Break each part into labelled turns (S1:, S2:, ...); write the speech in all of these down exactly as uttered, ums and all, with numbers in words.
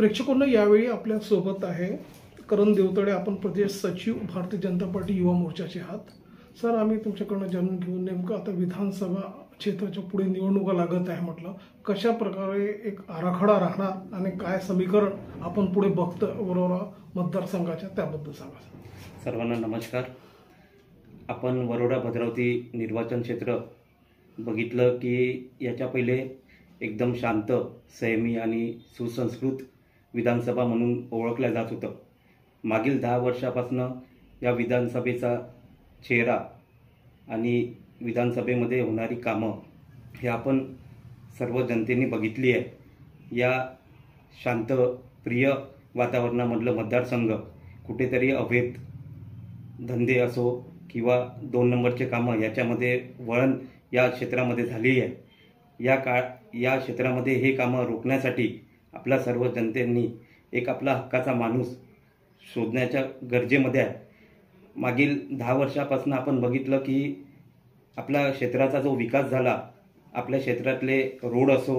S1: प्रेक्षकांना यावेळी आपल्या सोबत आहे करण देवतळे, आपण प्रदेश सचिव भारतीय जनता पार्टी युवा मोर्चाचे आहात. सर, आम्ही तुमच्याकडनं जाणून घेऊ नेमकं आता विधानसभा क्षेत्राच्या पुढे निवडणुका लागत आहे म्हटलं, कशा प्रकारे एक आराखडा राहणार आणि काय समीकरण आपण पुढे बघतो वरोरा मतदारसंघाच्या, त्याबद्दल सांगा.
S2: सर्वांना नमस्कार. आपण वरोरा भद्रावती निर्वाचन क्षेत्र बघितलं की याच्या पहिले एकदम शांत, संयमी आणि सुसंस्कृत विधानसभा म्हणून ओळखल्या जात होतं. मागील दहा वर्षापासून या विधानसभेचा चेहरा आणि विधानसभेमध्ये होणारी कामं हे आपण सर्व जनतेने बघितली आहे. या शांत प्रिय वातावरणामधलं मतदारसंघ कुठेतरी अवैध धंदे असो किंवा दोन नंबरचे कामं याच्यामध्ये वळण या क्षेत्रामध्ये झाली आहे. या काळ या क्षेत्रामध्ये हे कामं रोखण्यासाठी आपल्या सर्व जनतेने एक आपला हक्काचा माणूस शोधण्याच्या गरजेमध्ये आहे. मागील दहा वर्षापासून आपण बघितलं की आपल्या क्षेत्राचा जो विकास झाला, आपल्या क्षेत्रातले रोड असो,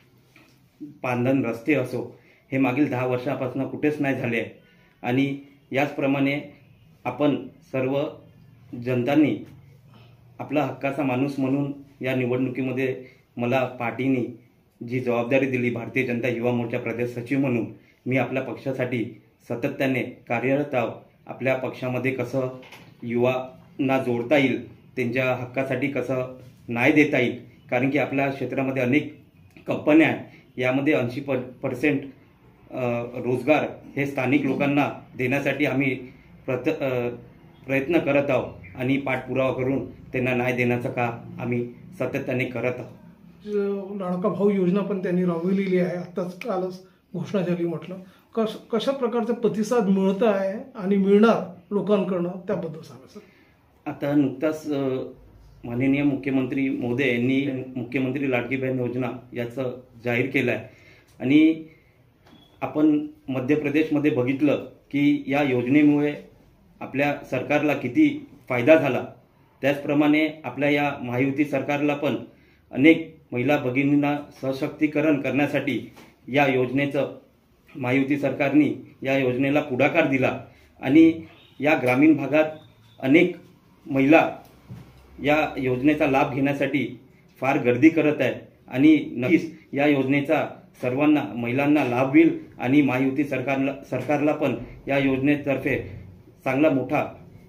S2: पांधन रस्ते असो, हे मागील दहा वर्षापासून कुठेच नाही झाले आहे. आणि याचप्रमाणे आपण सर्व जनतांनी आपला हक्काचा माणूस म्हणून या निवडणुकीमध्ये मला पार्टीने जी जबाबदारी दिली, भारतीय जनता युवा मोर्चा प्रदेश सचिव म्हणून मी आपल्या पक्षासाठी सातत्याने कार्यरत आहो. आपल्या पक्षामध्ये कसं युवांना जोडता येईल, त्यांच्या हक्कासाठी कसं न्याय देता येईल, कारण की आपल्या क्षेत्रामध्ये अनेक कंपन्या आहेत. यामध्ये ऐंशी प पर्सेंट रोजगार हे स्थानिक लोकांना देण्यासाठी आम्ही प्रत प्रयत्न करत आहोत आणि पाठपुरावा करून त्यांना न्याय देण्याचं काम आम्ही सातत्याने करत आहोत.
S1: लाडका भाऊ योजना पण त्यांनी राबविलेली आहे, आत्ताच कालच घोषणा झाली म्हटलं. कश कशा प्रकारचा प्रतिसाद मिळत आहे आणि मिळणार लोकांकडनं, त्याबद्दल सांगा सर.
S2: आता नुकताच माननीय मुख्यमंत्री महोदय यांनी मुख्यमंत्री लाडकी बहीण योजना याचं जाहीर केलं आहे. आणि आपण मध्य प्रदेशमध्ये बघितलं की या योजनेमुळे आपल्या सरकारला किती फायदा झाला. त्याचप्रमाणे आपल्या या महायुती सरकारला पण अनेक महिला भगिनींना सशक्तीकरण करण्यासाठी या योजनेचं महायुती सरकारने या योजनेला पुढाकार दिला. आणि या ग्रामीण भागात अनेक महिला या योजनेचा लाभ घेण्यासाठी फार गर्दी करत आहे. आणि नक्कीच या योजनेचा सर्वांना महिलांना लाभ होईल आणि महायुती सरकारला सरकारला पण या योजनेतर्फे चांगला मोठा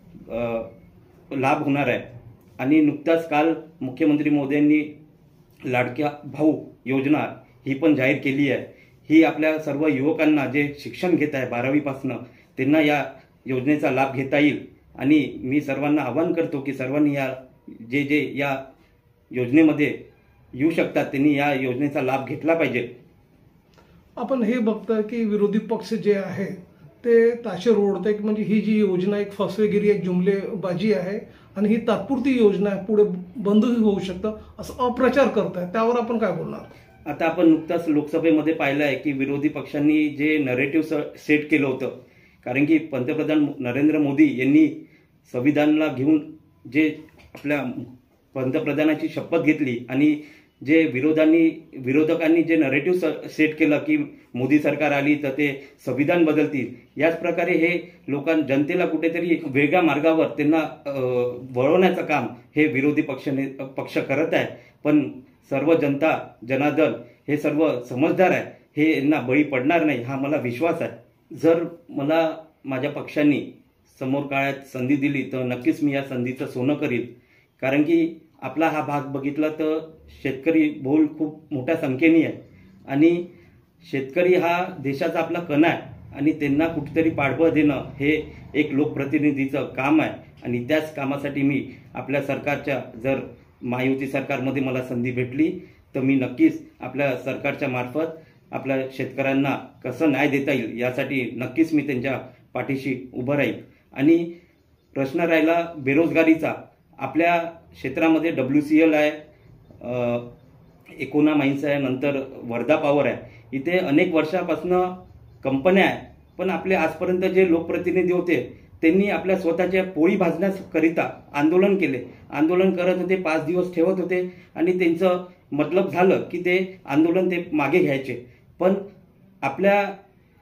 S2: लाभ होणार आहे. आणि नुकताच काल मुख्यमंत्री मोदींनी लाडक्या भाऊ योजना ही पण जाहीर केली आहे. ही आपल्या सर्व युवकांना जे शिक्षण घेत आहे बारावीपासनं, त्यांना या योजनेचा लाभ घेता येईल. आणि मी सर्वांना आवाहन करतो की सर्वांनी या जे जे या योजनेमध्ये येऊ शकतात त्यांनी या योजनेचा लाभ घेतला पाहिजे.
S1: आपण हे बघता की विरोधी पक्ष जे आहे ते ताशे ओढते की म्हणजे ही जी योजना एक फसवेगिरी, एक जुमलेबाजी आहे आणि ही तात्पुरती योजना आहे, पुढे बंदही होऊ शकतं असं अप्रचार करताय, त्यावर आपण काय बोलणार.
S2: आता आपण नुकताच लोकसभेमध्ये पाहिलं आहे की विरोधी पक्षांनी जे नरेटिव्ह सेट केलं होतं, कारण की पंतप्रधान नरेंद्र मोदी यांनी संविधानाला घेऊन जे आपल्या पंतप्रधानाची शपथ घेतली आणि जे विरोधांनी विरोधकांनी जे नरेटिव्ह सेट केलं की मोदी सरकार आली तर ते संविधान बदलतील, याच प्रकारे हे लोकां जनतेला कुठेतरी वेगळ्या मार्गावर त्यांना वळवण्याचं काम हे विरोधी पक्षाने पक्ष करत आहे. पण सर्व जनता जनार्दन हे सर्व समजदार आहे, हे यांना बळी पडणार नाही हा मला विश्वास आहे. जर मला माझ्या पक्षांनी समोर काळात संधी दिली तर नक्कीच मी या संधीचं सोनं करील. कारण की आपला हा भाग बघितला तर शेतकरी बहुल खूप मोठ्या संख्येने आहे आणि शेतकरी हा देशाचा आपला कणा आहे आणि त्यांना कुठेतरी पाठबळ देणं हे एक लोकप्रतिनिधीचं काम आहे. आणि त्याच कामासाठी मी आपल्या सरकारच्या, जर महायुती सरकारमध्ये मला संधी भेटली तर मी नक्कीच आपल्या सरकारच्या मार्फत आपल्या शेतकऱ्यांना कसं न्याय देता येईल यासाठी नक्कीच मी त्यांच्या पाठीशी उभं राहील. आणि प्रश्न राहिला बेरोजगारीचा, आपल्या क्षेत्रामध्ये डब्ल्यू सी एल आहे, एकोना माइन्स आहे, नंतर वर्धा पॉवर आहे. इथे अनेक वर्षापासून कंपन्या आहे, पण आपले आजपर्यंत जे लोकप्रतिनिधी होते त्यांनी आपल्या स्वतःच्या पोळी भाजण्याकरिता आंदोलन केले. आंदोलन करत होते, पाच दिवस ठेवत होते आणि त्यांचं मतलब झालं की ते आंदोलन ते मागे घ्यायचे. पण आपल्या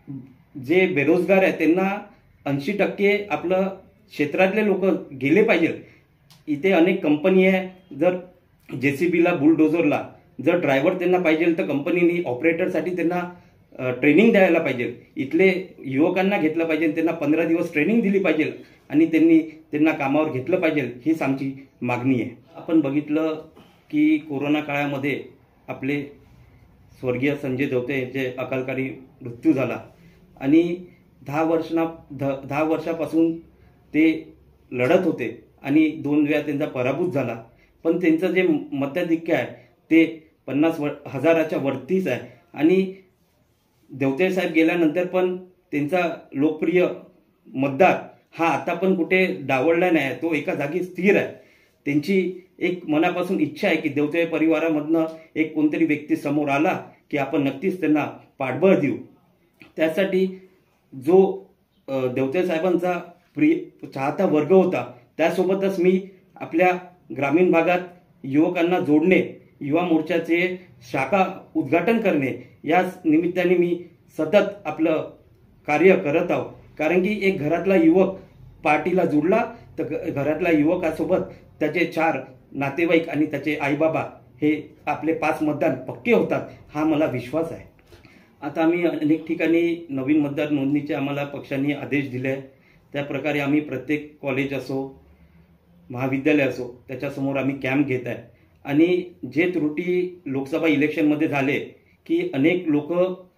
S2: जे बेरोजगार आहे त्यांना ऐंशी टक्के आपलं क्षेत्रातले लोक गेले पाहिजे. इथे अनेक कंपनी आहे, जर जेसीबीला बुलडोझरला जर ड्रायव्हर त्यांना पाहिजे तर कंपनीने ऑपरेटरसाठी त्यांना ट्रेनिंग द्यायला पाहिजे. इथले युवकांना घेतलं पाहिजे, त्यांना पंधरा दिवस ट्रेनिंग दिली पाहिजे आणि त्यांनी त्यांना कामावर घेतलं पाहिजे, हीच आमची मागणी आहे. आपण बघितलं की कोरोना काळामध्ये आपले स्वर्गीय संजय देवते यांचे अकालकारी मृत्यू झाला आणि दहा वर्षा दहा वर्षापासून ते लढत होते आणि दोन वेळा त्यांचा पराभूत झाला. पण त्यांचं जे मताधिक्य आहे ते पन्नास हजाराच्या वरतीच आहे आणि देवते साहेब गेल्यानंतर पण त्यांचा लोकप्रिय मतदार हा आता पण कुठे डावळला नाही, तो एका जागी स्थिर आहे. त्यांची एक मनापासून इच्छा आहे की देवते परिवारामधनं एक कोणतरी व्यक्ती समोर आला की आपण नक्कीच त्यांना पाठबळ देऊ. त्यासाठी जो देवते साहेबांचा प्रिय चाहता वर्ग होता, त्यासोबतच मी आपल्या ग्रामीण भागात युवकांना जोडणे, युवा मोर्चाचे शाखा उद्घाटन करणे या निमित्ताने मी सतत आपलं कार्य करत आहो. कारण की एक घरातला युवक पार्टीला जुडला तर घरातल्या युवकासोबत त्याचे चार नातेवाईक आणि त्याचे आईबाबा हे आपले पाच मतदान पक्के होतात, हा मला विश्वास आहे. आता आम्ही अनेक ठिकाणी नवीन मतदार नोंदणीचे आम्हाला पक्षांनी आदेश दिले आहे. त्या प्रकारे आम्ही प्रत्येक कॉलेज असो महाविद्यालय असो त्याच्यासमोर आम्ही कॅम्प घेत आहे. आणि जे त्रुटी लोकसभा इलेक्शनमध्ये झाले की अनेक लोक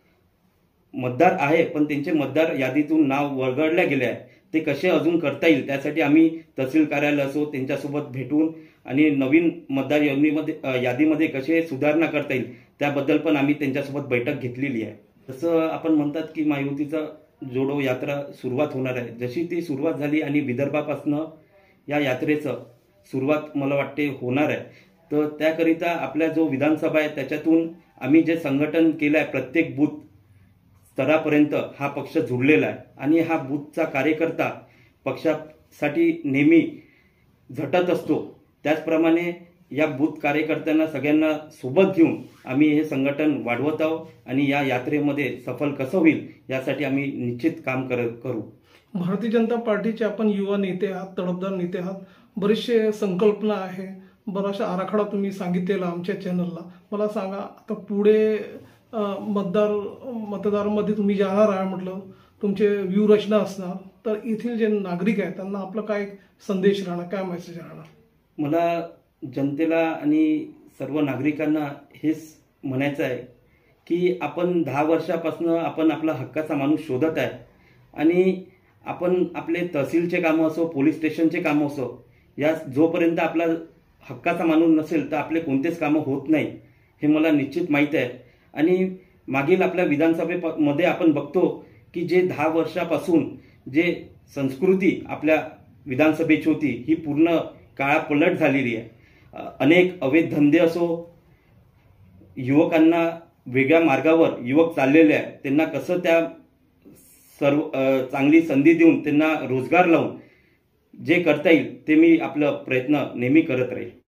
S2: मतदार आहे पण त्यांचे मतदार यादीतून नाव वगळल्या गेले आहे, ते कसे अजून करता येईल त्यासाठी आम्ही तहसील कार्यालय असो त्यांच्यासोबत भेटून आणि नवीन मतदार यादीमध्ये यादीमध्ये कसे सुधारणा करता येईल त्याबद्दल पण आम्ही त्यांच्यासोबत बैठक घेतलेली आहे. जसं आपण म्हणतात की महायुतीचा जोडो यात्रा सुरुवात होणार आहे, जशी ती सुरुवात झाली आणि विदर्भापासनं या यात्रेचं सुरुवात मला वाटते होणार आहे. तर त्याकरिता आपल्या जो विधानसभा आहे त्याच्यातून आम्ही जे संघटन केलं आहे प्रत्येक बूथ स्तरापर्यंत हा पक्ष जुळलेला आहे आणि हा बूथचा कार्यकर्ता पक्षासाठी नेहमी झटत असतो. त्याचप्रमाणे या बूथ कार्यकर्त्यांना सगळ्यांना सोबत घेऊन आम्ही हे संघटन वाढवत आहोत आणि या यात्रेमध्ये सफल कसं होईल यासाठी आम्ही निश्चित काम करू.
S1: भारतीय जनता पार्टीचे आपण युवा नेते आहात, तडफदार नेते आहात, बरेचसे संकल्पना आहे, बराचसा आराखडा तुम्ही सांगितलेला आमच्या चॅनलला. मला सांगा आता पुढे मतदार मतदारांमध्ये तुम्ही जाणार आहे म्हटलं, तुमचे व्यूहरचना असणार, तर येथील जे नागरिक आहेत त्यांना आपलं काय संदेश राहणार, काय मेसेज राहणार?
S2: मला जनतेला आणि सर्व नागरिकांना हेच म्हणायचं आहे की आपण दहा वर्षापासून आपण आपला हक्काचा माणूस शोधत आहे आणि आपण आपले तहसीलचे कामं असो पोलीस स्टेशनचे कामं असो या जोपर्यंत आपला हक्काचा माणूस नसेल तर आपले कोणतेच कामं होत नाही हे मला निश्चित माहीत आहे. आणि मागील आपल्या विधानसभेमध्ये आपण बघतो की जे दहा वर्षापासून जे संस्कृती आपल्या विधानसभेची होती ही पूर्ण काळापलट झालेली आहे. अनेक अवैध धंदे असो, युवकांना वेगळ्या मार्गावर युवक चाललेले आहे, त्यांना कसं त्या सर्व चांगली संधी देऊन त्यांना रोजगार लावून जे करता येईल ते मी आपलं प्रयत्न नेहमी करत राहील.